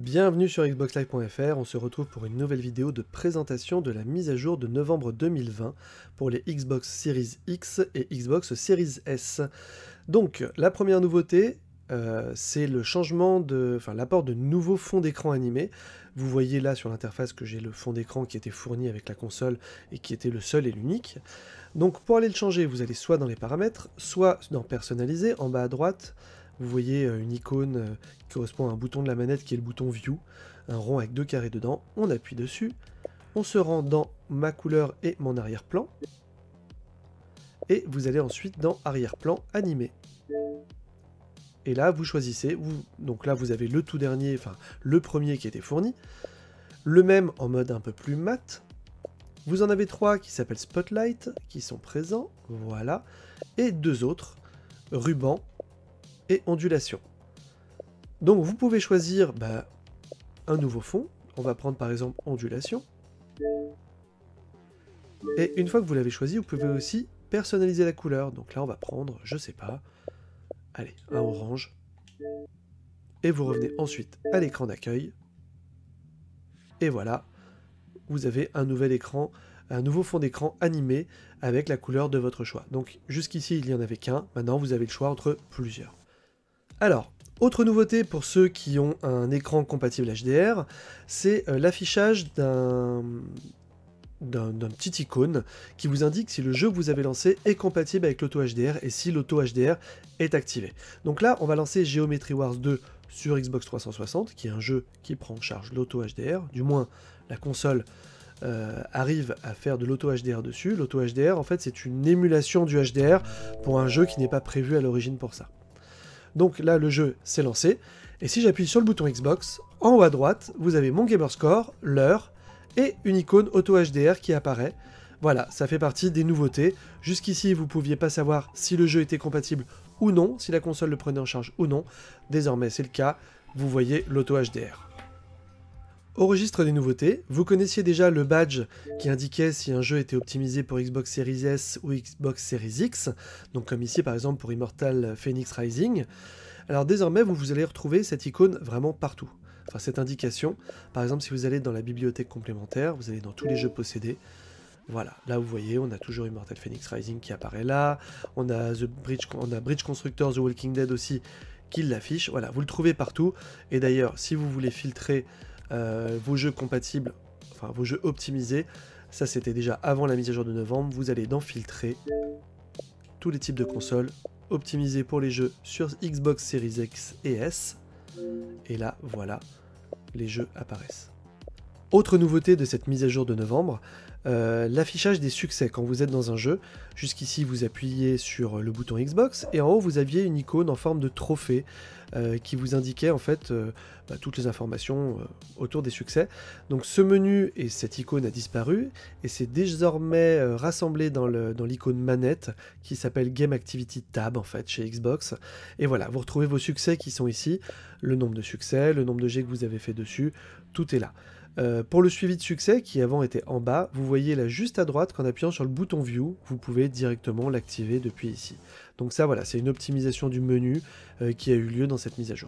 Bienvenue sur xboxlive.fr, on se retrouve pour une nouvelle vidéo de présentation de la mise à jour de novembre 2020 pour les Xbox Series X et Xbox Series S. Donc la première nouveauté, c'est le changement l'apport de nouveaux fonds d'écran animés. Vous voyez là sur l'interface que j'ai le fond d'écran qui était fourni avec la console et qui était le seul et l'unique. Donc pour aller le changer, vous allez soit dans les paramètres, soit dans personnaliser, en bas à droite. Vous voyez une icône qui correspond à un bouton de la manette qui est le bouton View, un rond avec deux carrés dedans, on appuie dessus, on se rend dans ma couleur et mon arrière-plan, et vous allez ensuite dans arrière-plan animé. Et là vous choisissez, donc là vous avez le tout dernier, enfin le premier qui a été fourni, le même en mode un peu plus mat, vous en avez trois qui s'appellent Spotlight, qui sont présents, voilà, et deux autres, ruban et ondulation. Donc vous pouvez choisir un nouveau fond, on va prendre par exemple ondulation, et une fois que vous l'avez choisi, vous pouvez aussi personnaliser la couleur, donc là on va prendre, je sais pas, allez, un orange, et vous revenez ensuite à l'écran d'accueil, et voilà, vous avez un nouvel écran, un nouveau fond d'écran animé avec la couleur de votre choix. Donc jusqu'ici il n'y en avait qu'un, maintenant vous avez le choix entre plusieurs. Alors, autre nouveauté pour ceux qui ont un écran compatible HDR, c'est l'affichage d'un petit icône qui vous indique si le jeu que vous avez lancé est compatible avec l'auto HDR et si l'auto HDR est activé. Donc là, on va lancer Geometry Wars 2 sur Xbox 360, qui est un jeu qui prend en charge l'auto HDR, du moins la console arrive à faire de l'auto HDR dessus. L'auto HDR, en fait, c'est une émulation du HDR pour un jeu qui n'est pas prévu à l'origine pour ça. Donc là, le jeu s'est lancé, et si j'appuie sur le bouton Xbox, en haut à droite, vous avez mon Gamerscore, l'heure, et une icône Auto HDR qui apparaît. Voilà, ça fait partie des nouveautés. Jusqu'ici, vous ne pouviez pas savoir si le jeu était compatible ou non, si la console le prenait en charge ou non. Désormais, c'est le cas, vous voyez l'Auto HDR. Au registre des nouveautés, vous connaissiez déjà le badge qui indiquait si un jeu était optimisé pour Xbox Series S ou Xbox Series X, donc comme ici par exemple pour Immortal Phoenix Rising. Alors désormais, vous allez retrouver cette icône vraiment partout. Enfin, cette indication, par exemple si vous allez dans la bibliothèque complémentaire, vous allez dans tous les jeux possédés, voilà, là vous voyez, on a toujours Immortal Phoenix Rising qui apparaît là, on a Bridge Constructor The Walking Dead aussi qui l'affiche, voilà, vous le trouvez partout, et d'ailleurs si vous voulez filtrer vos jeux compatibles, enfin vos jeux optimisés, ça c'était déjà avant la mise à jour de novembre, vous allez dans filtrer, tous les types de consoles, optimisés pour les jeux sur Xbox Series X et S, et là voilà, les jeux apparaissent. Autre nouveauté de cette mise à jour de novembre, l'affichage des succès quand vous êtes dans un jeu. Jusqu'ici vous appuyez sur le bouton Xbox et en haut vous aviez une icône en forme de trophée qui vous indiquait en fait toutes les informations autour des succès. Donc ce menu et cette icône a disparu et c'est désormais rassemblé dans l'icône manette qui s'appelle Game Activity Tab en fait chez Xbox. Et voilà, vous retrouvez vos succès qui sont ici, le nombre de succès, le nombre de jets que vous avez fait dessus, tout est là. Pour le suivi de succès, qui avant était en bas, vous voyez là juste à droite qu'en appuyant sur le bouton View, vous pouvez directement l'activer depuis ici. Donc ça voilà, c'est une optimisation du menu qui a eu lieu dans cette mise à jour.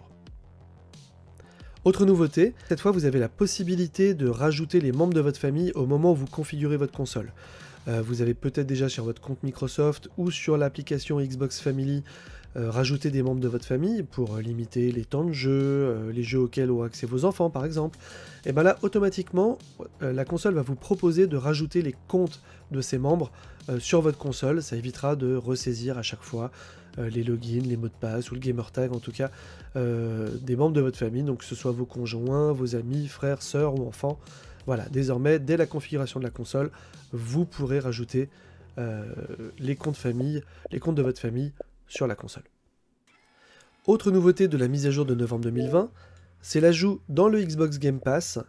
Autre nouveauté, cette fois vous avez la possibilité de rajouter les membres de votre famille au moment où vous configurez votre console. Vous avez peut-être déjà sur votre compte Microsoft ou sur l'application Xbox Family rajouter des membres de votre famille pour limiter les temps de jeu, les jeux auxquels ont accès vos enfants par exemple. Et bien là automatiquement la console va vous proposer de rajouter les comptes de ces membres sur votre console, ça évitera de ressaisir à chaque fois les logins, les mots de passe ou le gamertag en tout cas des membres de votre famille, donc que ce soit vos conjoints, vos amis, frères, sœurs ou enfants. Voilà, désormais dès la configuration de la console, vous pourrez rajouter les comptes de votre famille sur la console. Autre nouveauté de la mise à jour de novembre 2020, c'est l'ajout dans le Xbox Game Pass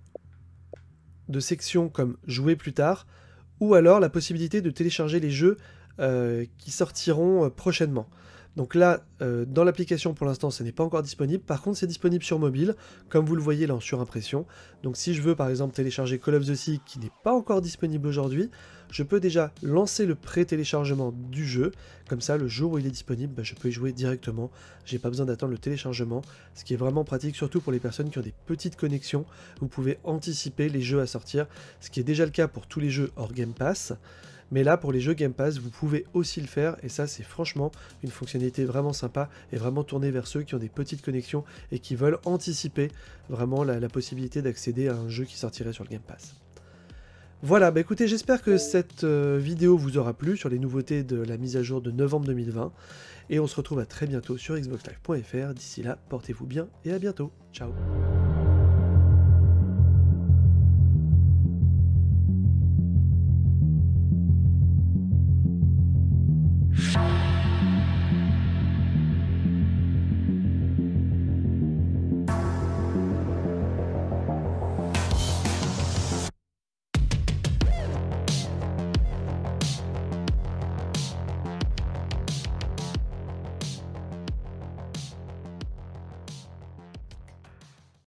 de sections comme jouer plus tard, ou alors la possibilité de télécharger les jeux qui sortiront prochainement. Donc là, dans l'application pour l'instant, ce n'est pas encore disponible. Par contre, c'est disponible sur mobile, comme vous le voyez là en surimpression. Donc si je veux par exemple télécharger Call of the Sea, qui n'est pas encore disponible aujourd'hui, je peux déjà lancer le pré-téléchargement du jeu. Comme ça, le jour où il est disponible, je peux y jouer directement. J'ai pas besoin d'attendre le téléchargement, ce qui est vraiment pratique, surtout pour les personnes qui ont des petites connexions. Vous pouvez anticiper les jeux à sortir, ce qui est déjà le cas pour tous les jeux hors Game Pass. Mais là, pour les jeux Game Pass, vous pouvez aussi le faire, et ça, c'est franchement une fonctionnalité vraiment sympa, et vraiment tournée vers ceux qui ont des petites connexions, et qui veulent anticiper vraiment la possibilité d'accéder à un jeu qui sortirait sur le Game Pass. Voilà, écoutez, j'espère que cette vidéo vous aura plu sur les nouveautés de la mise à jour de novembre 2020, et on se retrouve à très bientôt sur xboxlive.fr. D'ici là, portez-vous bien, et à bientôt. Ciao.